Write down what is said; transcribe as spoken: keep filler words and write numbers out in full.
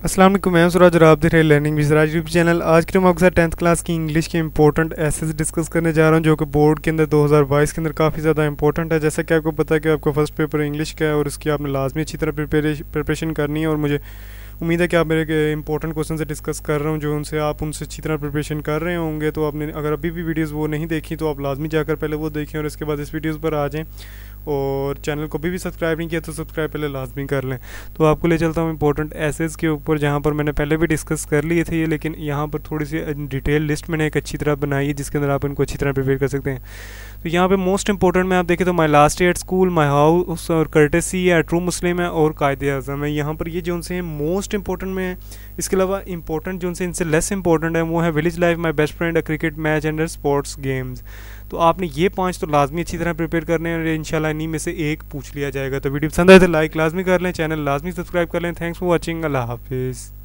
अस्सलाम वालेकुम, मैं हूं सुराज और आप देख रहे हैं learning with Siraj YouTube channel. आज के हम आपके साथ टेंथ क्लास की इंग्लिश के इंपॉर्टेंट एसेस डिस्कस करने जा रहा हूं जो कि बोर्ड के अंदर दो हज़ार बाईस के अंदर काफ़ी ज़्यादा इंपॉर्टेंट है। जैसा कि आपको पता है कि आपका फर्स्ट पेपर इंग्लिश का है और उसकी आपने लाजमी अच्छी तरह प्रिपरेशन करनी है। और मुझे उम्मीद है कि आप मेरे इंपॉर्टेंट क्वेश्चन से डिस्कस कर रहा हूँ जो उनसे आप उनसे अच्छी तरह प्रिपरेशन कर रहे होंगे। तो आपने अगर अभी भी वीडियोज़ वो नहीं देखी तो आप लाजमी जाकर पहले वो देखें और इसके बाद इस वीडियोज़ पर आ जाएँ। और चैनल को भी, भी सब्सक्राइब नहीं किया तो सब्सक्राइब पहले लाजमी कर लें। तो आपको ले चलता हूँ इंपॉर्टेंट एसेस के ऊपर, जहाँ पर मैंने पहले भी डिस्कस कर लिए थे ये, लेकिन यहाँ पर थोड़ी सी डिटेल लिस्ट मैंने एक अच्छी तरह बनाई है जिसके अंदर आप इनको अच्छी तरह प्रिपेयर कर सकते हैं। तो यहाँ पे मोस्ट इंपॉर्टेंट में आप देखें तो my last year at school, my house और कर्टेसी या ट्रू मुस्लिम है और कायदे आज़म है। यहाँ पर ये जो उनसे मोस्ट इंपॉर्टेंट में है। इसके अलावा इंपॉर्टेंट जो उनसे इनसे लेस इंपॉर्टेंट है वो है village life, my best friend, a cricket match and sports games. तो आपने ये पांच तो लाजमी अच्छी तरह प्रिपेयर करने हैं और इंशाल्लाह इन्हीं में से एक पूछ लिया जाएगा। तो वीडियो पसंद आए तो लाइक लाजमी कर लें, चैनल लाजमी सब्सक्राइब कर लें। थैंक्स फॉर वॉचिंग, अल्लाह हाफिज़।